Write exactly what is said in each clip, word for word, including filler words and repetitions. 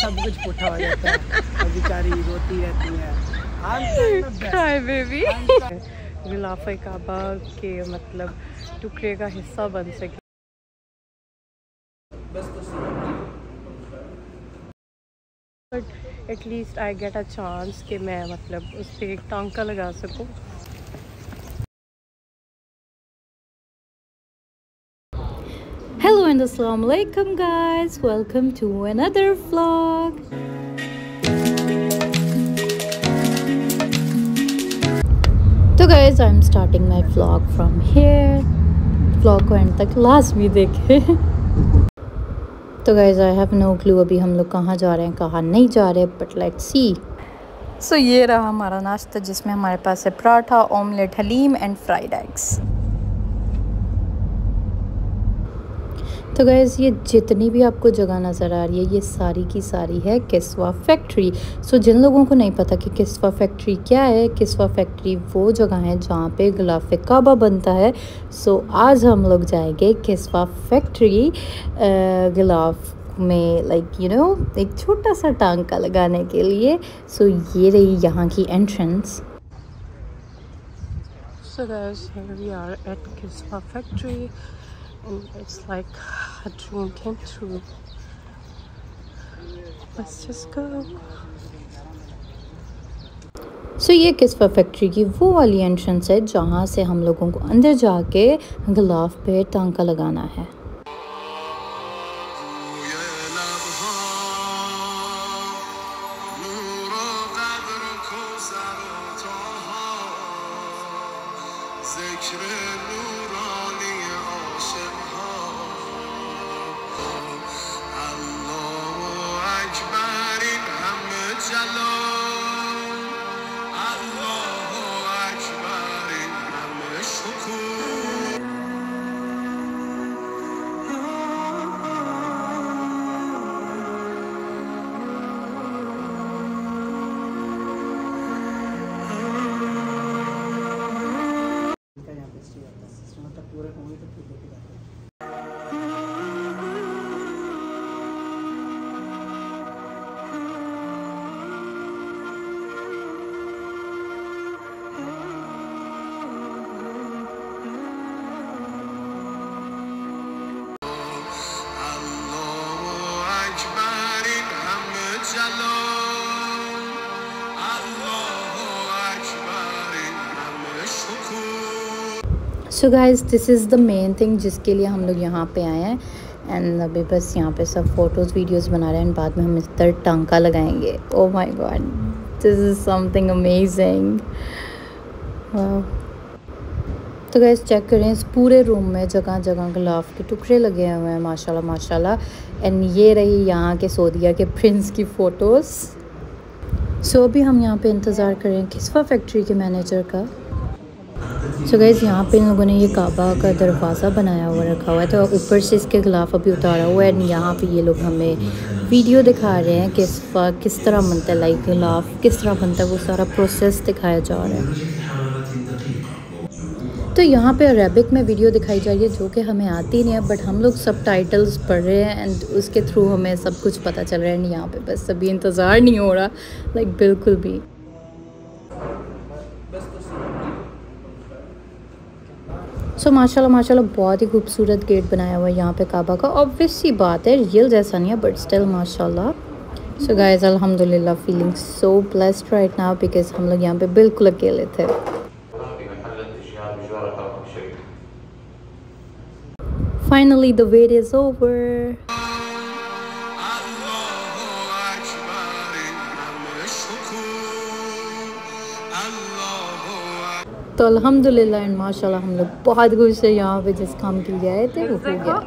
सब कुछ पुठा हो जाता है और बेचारी रोती रहती है। Cry baby। गिलाफ काबा के मतलब टुकड़े का हिस्सा बन सके। But at least I get a chance कि मैं मतलब उस पर एक टांका लगा सकूं। Hello and assalamu alaikum guys, welcome to another vlog। तो guys I'm starting my vlog from here। vlog को end तक लाजमी देखें। तो guys I have no clue अभी हम लोग कहाँ जा रहे हैं कहाँ नहीं जा रहे, बट लेट्स सी। सो ये रहा हमारा नाश्ता जिसमें हमारे पास है paratha, omelette, haleem and fried eggs. तो गाइज़ ये जितनी भी आपको जगह नज़र आ रही है ये सारी की सारी है किस्वा फैक्ट्री। सो जिन लोगों को नहीं पता कि किस्वा फैक्ट्री क्या है, किस्वा फैक्ट्री वो जगह है जहाँ पे गिलाफ काबा बनता है। सो आज हम लोग जाएंगे किस्वा फैक्ट्री गिलाफ में, लाइक यू नो एक छोटा सा टांका लगाने के लिए। सो ये रही यहाँ की entrance. So guys here we are at Kiswa factory and it's like a dream came true। Let's just go। So so, ये किस्वा फैक्ट्री की वो वाली एंट्रेंस है जहाँ से हम लोगों को अंदर जाके गिलाफ पे टांका लगाना है। So guys this is the main thing जिसके लिए हम लोग यहाँ पे आए हैं। एंड अभी बस यहाँ पे सब फ़ोटोज़ वीडियोज़ बना रहे हैं, बाद में हम इस तरह टांका लगाएंगे। Oh my god, this is something amazing. तो गाइज़ चेक करें, इस पूरे रूम में जगह जगह गिलाफ के टुकड़े लगे हुए हैं माशाल्लाह माशाल्लाह। एंड ये रही यहाँ के सऊदीया के प्रिंस की फ़ोटोज़। सो अभी हम यहाँ पे इंतज़ार करें किस्वा फैक्ट्री के मैनेजर का। सो so गाइज़ यहाँ पे इन लोगों ने ये काबा का दरवाज़ा बनाया हुआ रखा हुआ है, तो ऊपर से इसके गिलाफ अभी उतारा हुआ है। एंड यहाँ पे ये लोग हमें वीडियो दिखा रहे हैं किस्वा किस तरह बनता है, लाइक गिलाफ किस तरह बनता है, वो सारा प्रोसेस दिखाया जा रहा है। तो यहाँ पे अरेबिक में वीडियो दिखाई जा रही है जो कि हमें आती नहीं है, बट हम लोग सब टाइटल्स पढ़ रहे हैं एंड उसके थ्रू हमें सब कुछ पता चल रहा है। एंड यहाँ पे बस अभी इंतज़ार नहीं हो रहा, लाइक बिल्कुल भी। सो so, माशाल्लाह माशाल्लाह बहुत ही खूबसूरत गेट बनाया हुआ है यहाँ पे काबा का। ऑब्वियस सी बात है, रियल जैसा नहीं है बट स्टिल माशाल्लाह। सो गाइस अल्हम्दुलिल्लाह feeling so blessed right now because हम लोग यहाँ पे बिल्कुल अकेले थे। Finally the wait is over. तो अल्हम्दुलिल्लाह एंड माशाल्लाह हम लोग बहुत खुश है यहाँ पे जिस काम के लिए आए थे वो हो गया।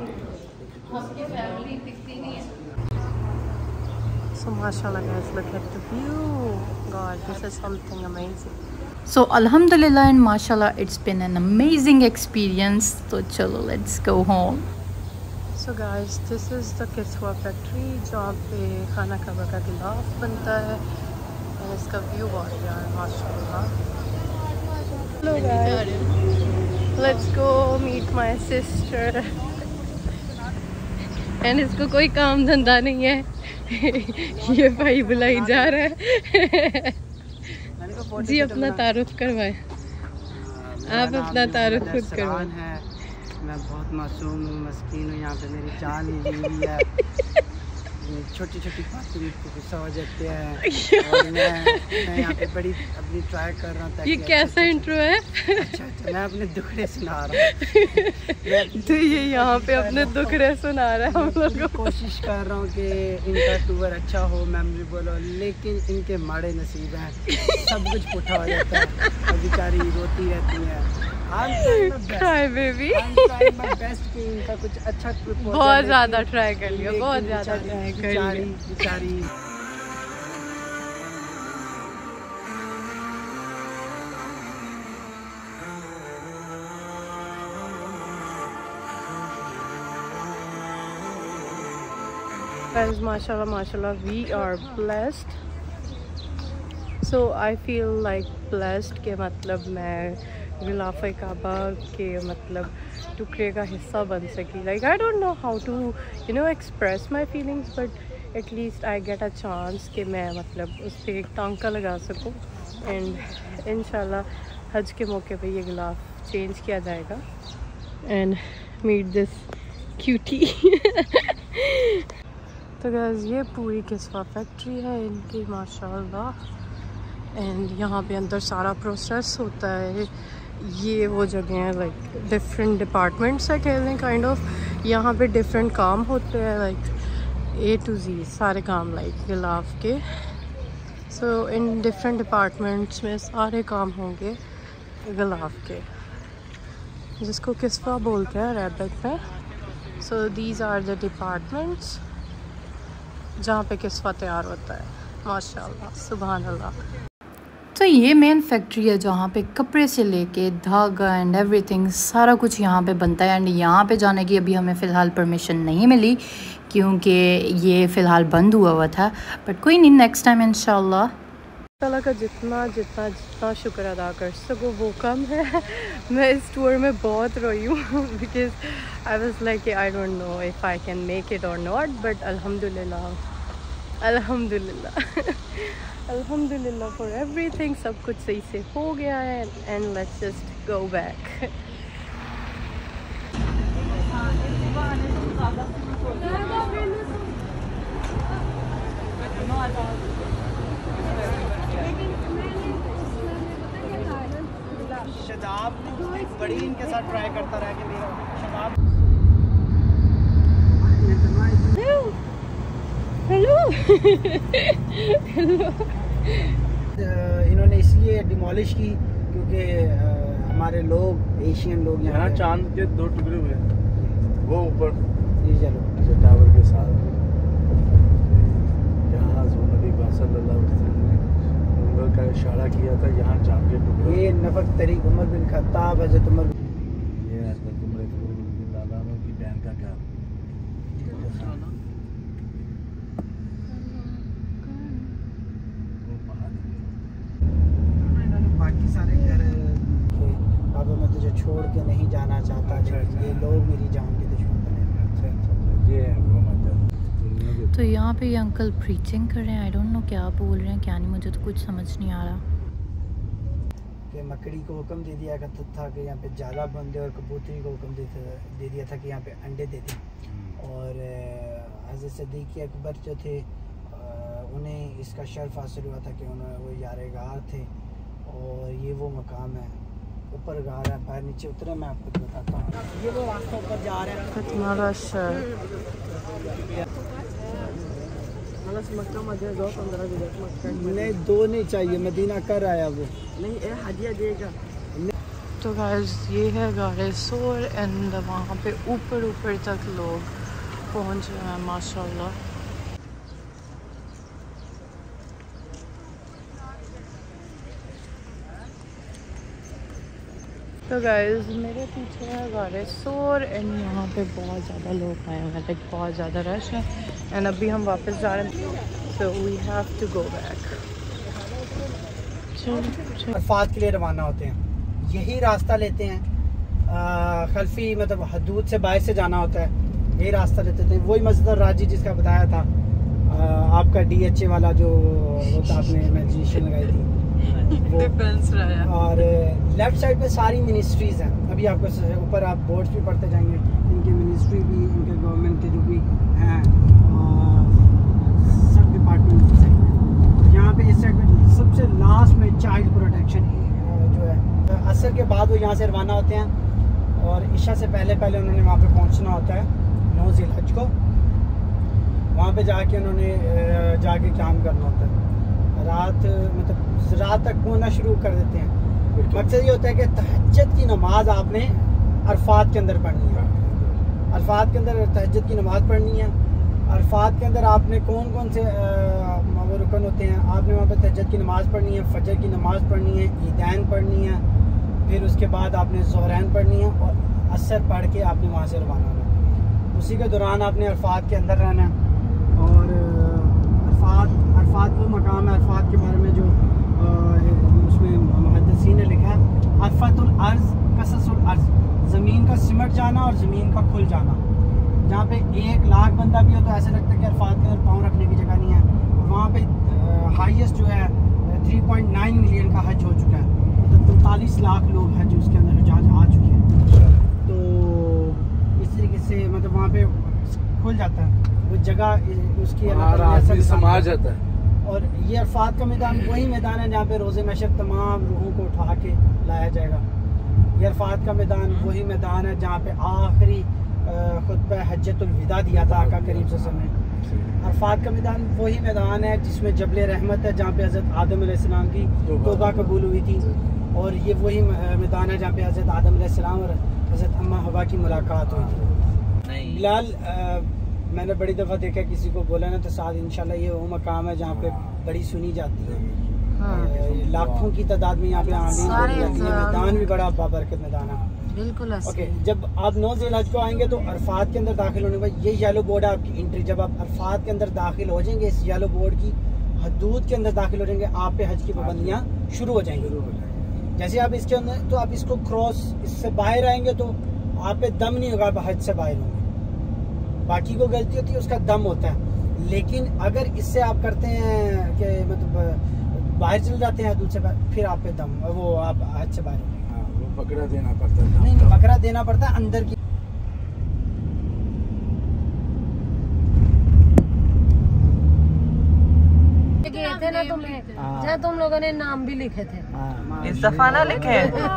So mashallah guys, look at the view. God, this is something amazing. So alhamdulillah and mashallah, it's been an amazing experience. So chalo, let's go home. So guys, this is the Kiswa factory जहाँ पे खाना काबा का गिलाफ बनता है। और इसका view बहुत यार माशाल्लाह। Hello guys, let's go meet my sister। and इसको कोई काम धंधा नहीं है, ये भाई बुलाई जा रहा है। जी अपना तारुफ करवाएं। आप अपना तारुफ खुद करवाएं। है मैं बहुत मासूम हूँ, मस्कीन हूँ, यहाँ पे मेरी जान ही हुई है। छोटी छोटी बातें मुझको गुस्सा हो जाते हैं और मैं मैं यहाँ पे बड़ी अपनी ट्राई कर रहा हूँ। ये कैसा इंट्रो है? अच्छा अच्छा मैं अपने दुखड़े सुना रहा हूँ। तो ये यहाँ पे अपने दुखड़े सुना रहा है हम लोग। कोशिश कर रहा हूँ कि इनका टूर अच्छा हो, मेमोरेबल हो, लेकिन इनके माड़े नसीब हैं, सब कुछ पुठा हो जाता है और बेचारी रोती रहती है। Cry baby। इनका कुछ अच्छा बहुत ज़्यादा ट्राई कर लिया, बहुत ज़्यादा ट्राई कर लिया बेचारी। Guys, mashallah mashallah, we are blessed. So I feel like blessed के मतलब मैं गिलाफ काबा के मतलब टुकड़े का हिस्सा बन सकी। Like I don't know how to you know express my feelings, but at least I get a chance कि मैं मतलब उस पर एक टांका लगा सकूँ। एंड इंशाल्लाह हज के मौके पे ये गिलाफ चेंज किया जाएगा। And meet this cutie. तो गाइस ये पूरी किस्वा फैक्ट्री है इनकी माशाल्लाह। एंड यहाँ पे अंदर सारा प्रोसेस होता है। ये वो जगह है लाइक डिफरेंट डिपार्टमेंट्स है खेलने काइंड ऑफ। यहाँ पे डिफरेंट काम होते हैं लाइक ए टू जी सारे काम लाइक गिलाफ के। सो इन डिफरेंट डिपार्टमेंट्स में सारे काम होंगे गिलाफ के, जिसको किस्वा बोलते हैं अरबिक में। So these are the departments जहाँ पे किस्वा तैयार होता है। माशाल्लाह सुभान अल्लाह। तो ये मेन फैक्ट्री है जहाँ पे कपड़े से लेके धागा एंड एवरीथिंग सारा कुछ यहाँ पे बनता है। एंड यहाँ पे जाने की अभी हमें फ़िलहाल परमिशन नहीं मिली क्योंकि ये फ़िलहाल बंद हुआ हुआ था, बट कोई नहीं, नेक्स्ट टाइम इंशाल्लाह। अल्लाह का जितना जितना जितना शुक्र अदा कर सको वो कम है। मैं इस टूर में बहुत रोई हूँ because I was like I don't know if I can make it और नॉट, बट अल्हम्दुलिल्लाह अल्हम्दुलिल्लाह अल्हम्दुलिल्लाह फॉर एवरीथिंग। सब कुछ सही से हो गया है and let's just go back. Shadab बड़ी इनके साथ ट्राई करता रहा कि मेरा शदाब। Hello hello. इन्होंने इसलिए डिमोलिश की क्योंकि हमारे लोग एशियन लोग यहाँ चांद के दो टुकड़े हुए वो ऊपर चलो टावर के साथ यहाँ नबी सल्लल्लाहु अलैहि वसल्लम ने उंगल का इशारा किया था, यहाँ चांद के टुकड़े। ये नफक तरीक उमर बिन खत्ताब हज़रत उमर, ये हज़रत उमर की बहन का घर। बाकी सारे घर अब मैं तुझे छोड़ के नहीं जाना चाहता। अच्छा, अच्छा। ये लोग मेरी जान के दुश्मन बने। अच्छा अच्छा ये है वो मतलब। तो यहाँ पे ये अंकल प्रीचिंग कर रहे हैं। आई डोंट नो क्या बोल रहे हैं क्या नहीं, मुझे तो कुछ समझ नहीं आ रहा। कि मकड़ी को हुक्म दे दिया करता था कि यहाँ पे जाला बंद दे और कबूतरी को हुक्म दे दे दिया था कि यहाँ पे अंडे दे दें। और हज़रत सिद्दीक़ अकबर जो थे उन्हें इसका शर्फ हासिल हुआ था कि उन्होंने वो यारे गार थे और ये वो मकाम है। ऊपर गार है, बाहर नीचे उतरे मैं आपको बताता हूँ। ये वो रास्ता ऊपर जा रहे हैं। तुम्हारा शहर नहीं दो नहीं चाहिए, मदीना कर आया वो नहीं हदिया देगा। तो गाइस ये है गारे सोर एंड वहाँ पे ऊपर ऊपर तक लोग पहुँच रहे हैं माशाल्लाह। तो गाइस मेरे पीछे है गारे सोर एंड यहाँ पे बहुत ज़्यादा लोग आए हुए हैं, लाइक बहुत ज़्यादा रश है। एंड अभी हम वापस जा रहे हैं, so we have to go back. Arafat के लिए रवाना होते हैं, यही रास्ता लेते हैं। खल्फी मतलब हदूद से बाहर से जाना होता है, यही रास्ता लेते थे। वही मस्जिद राजी जिसका बताया था, आपका डी एच ए वाला जो होता आपने इमेजिनेशन लगाई थी डिफेंस रहा है। और लेफ्ट साइड पे सारी मिनिस्ट्रीज़ हैं। अभी आपको ऊपर आप बोर्ड्स भी पढ़ते जाएंगे, इनके मिनिस्ट्री भी, इनके गवर्नमेंट के जो भी हैं सब डिपार्टमेंट की साइड में। यहाँ पे इस साइड में सबसे लास्ट में चाइल्ड प्रोटेक्शन जो है, असर के बाद वो यहाँ से रवाना होते हैं और इशा से पहले पहले उन्होंने वहाँ पे पहुँचना होता है नौ ज़िलहज को। वहाँ पे जाके उन्होंने जाके काम करना होता है, रात मतलब रात तक पहुँचना शुरू कर देते हैं। मकसद ये होता है कि तहज्जुद की नमाज आपने अरफात के अंदर पढ़नी है। अरफात के अंदर तहज्जुद की नमाज पढ़नी है। अरफात के अंदर आपने कौन कौन से वो रुकन होते हैं, आपने वहाँ पे तहज्जुद की नमाज पढ़नी है, फजर की नमाज पढ़नी है, ईदैन पढ़नी है, फिर उसके बाद आपने ज़ोहरैन पढ़नी है और असर पढ़ के आपने वहाँ से रवाना होना है। उसी के दौरान आपने अरफात के अंदर रहना है। और अरफात अरफात वो मकाम है, अरफात के बारे में जो उसमें मुहद्दिसीन ने लिखा है, अरफातुल अर्ज़ कससुल अर्ज़, ज़मीन का सिमट जाना और ज़मीन का खुल जाना। जहाँ पे एक लाख बंदा भी हो तो ऐसा लगता है कि अरफात के अंदर पाँव रखने की जगह नहीं है। और वहाँ पे हाईएस्ट जो है थ्री पॉइंट नाइन मिलियन का हज हो चुका है, मतलब तो पैंतालीस लाख लोग हज उसके अंदर जहाज आ चुके हैं। तो इस तरीके से मतलब वहाँ पे खुल जाता है वो जगह, उसकी समाज आता है। और ये अरफात का मैदान वही मैदान है जहाँ पे रोज़े महशर तमाम रूहों को उठा के लाया जाएगा। ये अरफात का मैदान वही मैदान है जहाँ पे आखिरी खुतबा हज्जतुल विदा दिया था आका करीम सल्लल्लाहु अलैहि वसल्लम ने। अरफात का मैदान वही मैदान है जिसमें जबल रहमत है, जहाँ पे हज़रत आदम अलैहिस्सलाम की तौबा कबूल हुई थी। और ये वही मैदान है जहाँ पे हज़रत आदम अलैहिस्सलाम और हज़रत अम्मा हवा की मुलाकात हुई थी। बिलाल, मैंने बड़ी दफ़ा देखा किसी को बोला ना तो साथ इंशाल्लाह ये वो मकाम है जहाँ पे बड़ी सुनी जाती है। हाँ। लाखों की तादाद में यहाँ पे आमीन होती है। मैदान भी बड़ा बाबरकत मैदान है। बिल्कुल। ओके, जब आप नौ ज़िलहज को आएंगे तो अरफात के अंदर दाखिल होने के बाद ये येलो बोर्ड है आपकी एंट्री। जब आप अरफात के अंदर दाखिल हो जाएंगे, इस येलो बोर्ड की हदूद के अंदर दाखिल हो जाएंगे, आप पे हज की पाबंदियाँ शुरू हो जाएंगी। जैसे आप इसके अंदर तो आप इसको क्रॉस इससे बाहर आएंगे तो आप पे दम नहीं होगा, आप हज से बाहर होंगे। बाकी को गलती होती है उसका दम होता है, लेकिन अगर इससे आप करते हैं कि मतलब बाहर चले जाते हैं हदूद से बाहर, फिर आप पे दम वो आप हज से बाहर होंगे। हाँ, वो बकरा देना पड़ता है। नहीं, बकरा देना पड़ता है अंदर की। गए थे ना तुम, जहाँ तुम लोगों ने नाम भी लिखे थे, इस दफा ना लिखे।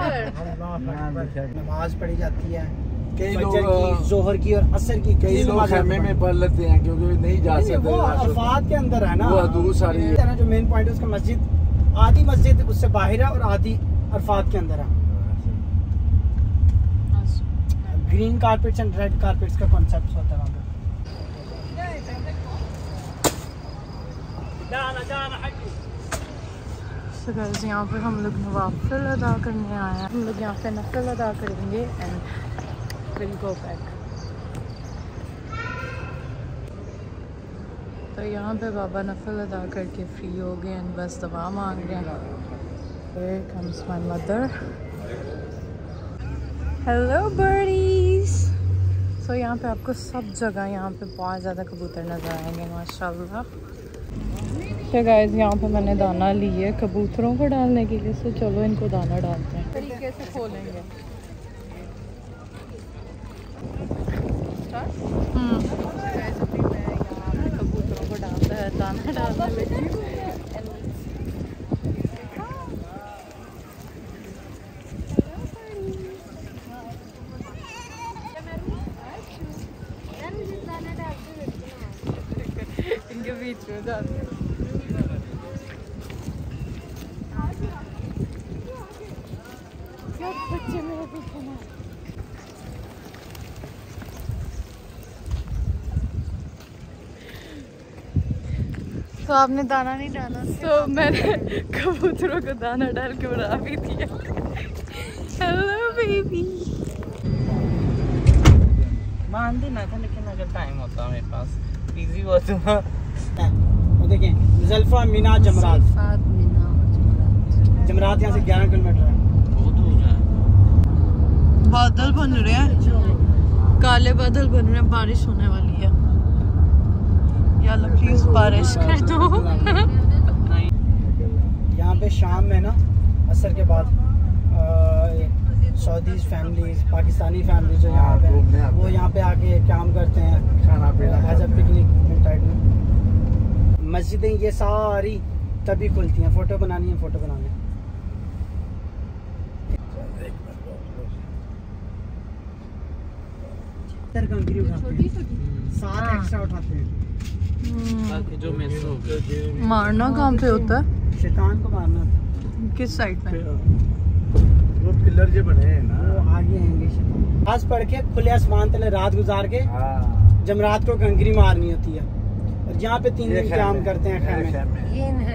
नमाज पढ़ी जाती है कई फजर लोग की, जोहर की और असर की। कई लोग खेमे में पढ़ लेते हैं क्योंकि नहीं जा सकते। वो अरफात के अंदर है ना, वो हदूद सारी है जो मेन पॉइंट है उसका मस्जिद, आधी मस्जिद उससे बाहर है और आधी अरफात के अंदर है। Green carpets and red carpets का कॉन्सेप्ट होता है वहाँ पे। So guys, यहाँ पे हम लोग नवाफिल अदा करने आए हैं। हम लोग यहाँ पे नफिल अदा करेंगे एंड विल गो बैक। तो यहाँ पे बाबा नफिल अदा करके फ्री हो गए एंड बस दवा मांग रहे हैं। Here comes my mother. Hello birdies. So यहाँ पे आपको सब जगह यहाँ पे बहुत ज़्यादा कबूतर नज़र आएंगे माशाल्लाह। तो गाइस, यहाँ पे मैंने दाना लिए कबूतरों को डालने के लिए, तो चलो इनको दाना डालते हैं। तरीके से खोलेंगे। हम्म मैं यहाँ पे कबूतरों को डालता है दाना डालने लगी। इनके बीच में डालते हैं। बच्चे मेरे पीछे ना। तो आपने दाना नहीं डाला, तो मैंने कबूतरों को दाना डाल के उड़ा भी दिया। Hello baby. मान देना था लेकिन अगर टाइम होता मेरे पास बिजी हुआ तो। वो देखें ज़ल्फा मीना जमरात। जमरात यहाँ से ग्यारह किलोमीटर है। बादल बन रहे हैं, काले बादल बन रहे हैं, बारिश होने वाली है। या अल्लाह प्लीज बारिश कर दो। यहाँ पे शाम में ना असर के बाद सऊदी फैमिलीज, पाकिस्तानी फैमिली जो यहाँ पे वो यहाँ पे आके काम करते हैं, खाना पीना एज अ पिकनिक टाइप में। मस्जिदें ये सारी तभी खुलती हैं, फ़ोटो बनानी है फ़ोटो बना लें। कंकरी उठाते हैं, सात एक्स्ट्रा उठाते हैं। जो मिस हो गया मारना कहाँ पे होता है? शैतान को मारना था। किस साइड पे? वो पिलर जो बने हैं ना वो आगे आएंगे शैतान। आज पढ़ के खुले आसमान तले रात गुजार के जमरात को कंकरी मारनी होती है, और यहाँ पे तीन दिन काम करते हैं खैमे। ये है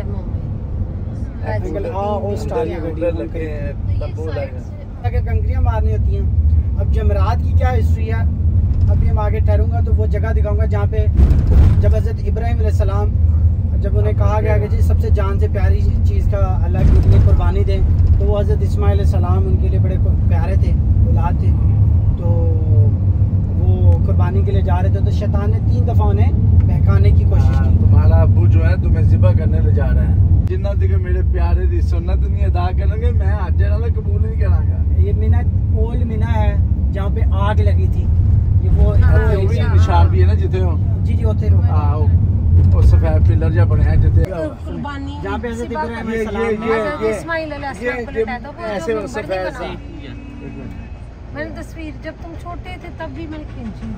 कंकरियाँ मारनी होती हैं। अब जमरात की क्या हिस्ट्री है अभी हम आगे ठहरूंगा तो वो जगह दिखाऊंगा जहाँ पे जब हज़रत इब्राहिम अलैहिस्सलाम जब उन्हें कहा गया कि जी सबसे जान से प्यारी चीज़ का अल्लाह के लिए कुर्बानी दें, तो वो हज़रत इस्माइल अलैहिस्सलाम उनके लिए बड़े प्यारे थे, औलाद थे, तो वो कुर्बानी के लिए जा रहे थे। तो शैतान ने तीन दफ़ा उन्हें बहकाने की कोशिश की। तुम्हारा अबू जो है तुम्हें ज़िबा करने ले जा रहा है, जिन्ना तक मेरे प्यारे दी सुन्नत नहीं अदा करेंगे मैं आज वाला कबूल नहीं करांगा। ये मीना ओल्ड मीना है जहाँ पे आग लगी थी, ये वो निशान भी है ना जिथे हो जी जी होते रहो वो सफेद पिलर जो बने हैं जिथे कुर्बानी जहाँ पे हज़रत इब्राहिम ये ये अलैहिस्सलाम ये इस्माइल अलैहिस्सलाम को लटाया था, वो ऐसे जो सफेद बर्थडे सा बना। मैंने तस्वीर जब तुम छोटे थे तब भी मैंने खींची।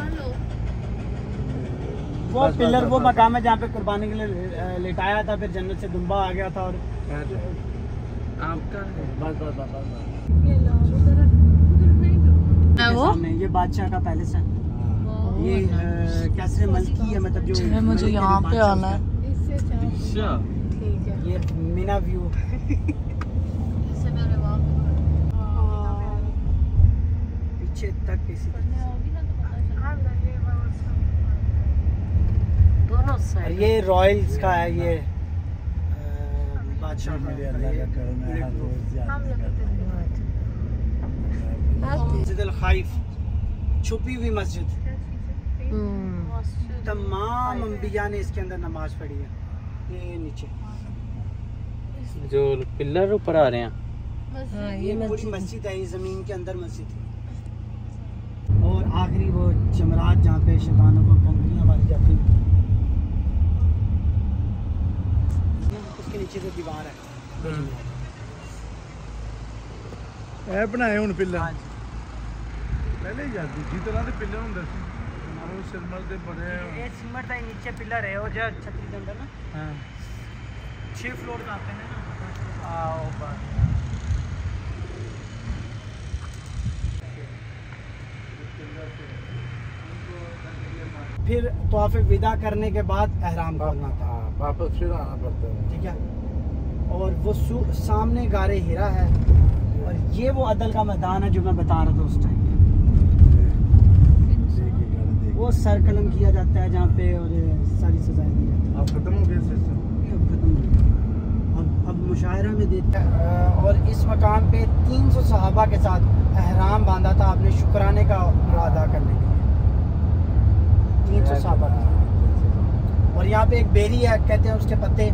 वो पिलर वो मकाम है जहाँ पे कुर्बानी के लिए लेटाया था, फिर जन्नत से दुम्बा आ गया था। और आपका बस बस बस वो सामने ये बादशाह का पैलेस है, ये कैसरे मल्की है, मतलब जो मुझे यहाँ पे आना है। अच्छा ठीक है। ये मीना व्यू पीछे तक इसी दोनों और साइड। ये रॉयल्स का है, ये बादशाह का मस्जिद अल खाइफ, छुपी हुई मस्जिद। तमाम अंबिया ने इसके अंदर नमाज पढ़ी है। ये नीचे जो पिलर ऊपर आ रहे हैं हाँ, ये ये पूरी मस्जिद है, ये जमीन के अंदर मस्जिद है। और आखिरी वो जमरात जहाँ पे शैतानों को कंकरियाँ मारी जाती हैं, उसके नीचे से दीवार है। ਇਹ ਬਣਾਏ ਹੁਣ ਪਿੱਲਰ हाँ जी। ਪਹਿਲੇ ਯਾਰ ਦੂਜੀ ਤਰ੍ਹਾਂ ਦੇ ਪਿੱਲਰ ਹੁੰਦੇ ਸੀ ਉਹ ਸਿਰਮਲ ਦੇ ਬਣੇ ये सीमेंट का नीचे पिलर है, और जो छतरी के अंदर ना ਹਾਂ छह फ्लोर का आते हैं ना। आओ बात फिर तोहफे विदा करने के बाद एहराम खोलना था, वापस फिर आना पड़ता है। ठीक है। और वो सु- सामने गारे हीरा है, और ये वो अदल का मैदान है जो मैं बता रहा था उस टाइम। वो सर कलम किया जाता है जहाँ पे, और सारी सजाएं दी जाती हैं। अब खत्म हो गया सिस्टम, ये अब खत्म हो गया। अब अब मुशायरा में देता है। और इस मकाम पे तीन सौ सहाबा के साथ एहराम बांधा था आपने शुक्राने का अदा करने के लिए, तीन सौ सहाबा का। और यहाँ पे एक बेरी है, कहते हैं उसके पत्ते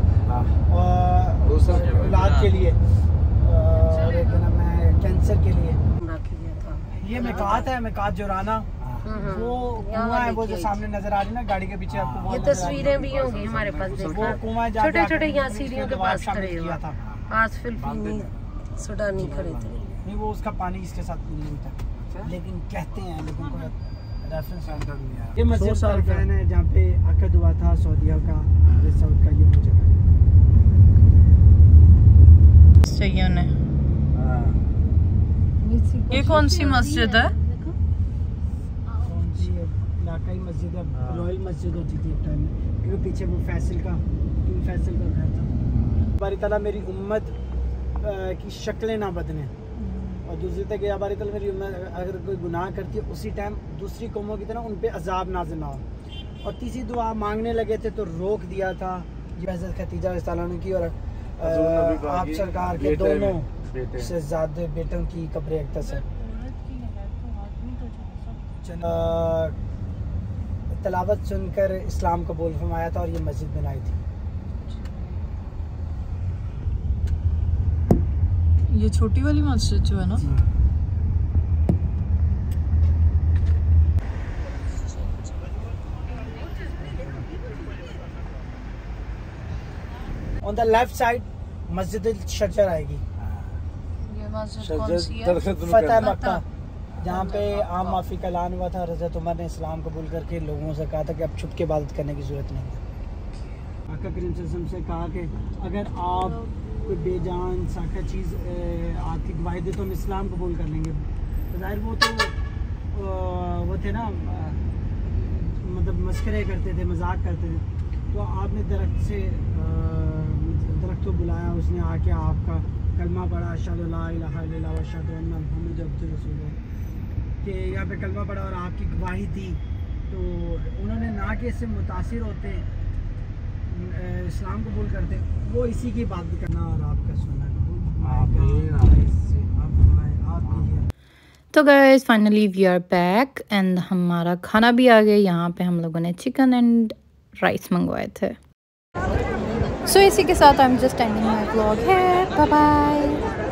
और इलाज के लिए, और एक ना मैं कैंसर के लिए। ये मिकात है, मिकात जोराना, वो कुआं है वो जो सामने नजर आ रही है ना गाड़ी के पीछे आपको। ये तस्वीरें भी होंगी हमारे पास, वो देखना कुआं है जहाँ छोटे पे छोटे आपने यहाँ सीढ़ियों के पास शामिल खड़े किया हुए था। आज फिलिपीनी सुडानी खड़े थे। नहीं वो उसका पानी इसके साथ नहीं था, लेकिन कहते हैं, लेकिन कोई रेफरेंस नहीं है। ये मस्जिद सरफैन है जहाँ पे अकद हुआ था सऊदीया का, सऊद का, ये वो जगह चाहिए उन्हें। ये कौन सी मस्जिद है? कौन सी इलाकाई मस्जिद है, रॉयल मस्जिद होती थी एक टाइम में, क्योंकि पीछे वो फैसल का किंग फैसल का घर था। बारी ताला मेरी उम्मत की शक्लें ना बदलें, और दूसरी तक या बारी ताला मेरी उम्मत अगर कोई गुनाह करती है उसी टाइम दूसरी कौमों की तरह उन पे अजाब नाज़िल ना हो। और तीसरी दुआ मांगने लगे थे तो रोक दिया था, ये हज़रत खदीजा रज़ियल्लाहु अन्हा की और आप सरकार के दोनों शहज़ादे बेटों की कब्र अक़दस है। तलावत सुनकर इस्लाम कबूल फरमाया था और ये मस्जिद बनाई थी। ये छोटी वाली मस्जिद जो है ना, ऑन द लेफ्ट साइड मस्जिद शजर आएगी। ये मस्जिद कौन सी है? फतेह मक्का, जहाँ पे आम माफी का ऐलान हुआ था। हज़रत उमर ने इस्लाम कबूल करके लोगों से कहा था कि अब छुप के इबादत करने की ज़रूरत नहीं है। आका करीम सल्लल्लाहु अलैहि वसल्लम से कहा कि अगर आप कोई बेजान साका चीज़ आपकी गवाही दे तो हम इस्लाम कबूल कर लेंगे। ज़ाहिर वो तो वो थे ना, मतलब मस्करे करते थे, मजाक करते थे। तो आपने दरख्त से दरख्त को बुलाया, उसने आके आपका कलमा पढ़ा, अशहदु ला इलाहा इल्लल्लाह व अशहदु अन्ना मुहम्मदन अब्दुहु व रसूलुहु, कि यहाँ पे कलमा पढ़ा और आपकी गवाही दी। तो उन्होंने ना कि इससे मुतासिर होते इस्लाम कबूल करते, वो इसी की बात करना और आपका सुनना कबूल। तो guys finally we are back and हमारा खाना भी आ गया। यहाँ पे हम लोगों ने चिकन एंड राइस मंगवाए थे। सो so, इसी के साथ I am just ending my vlog है। Bye bye.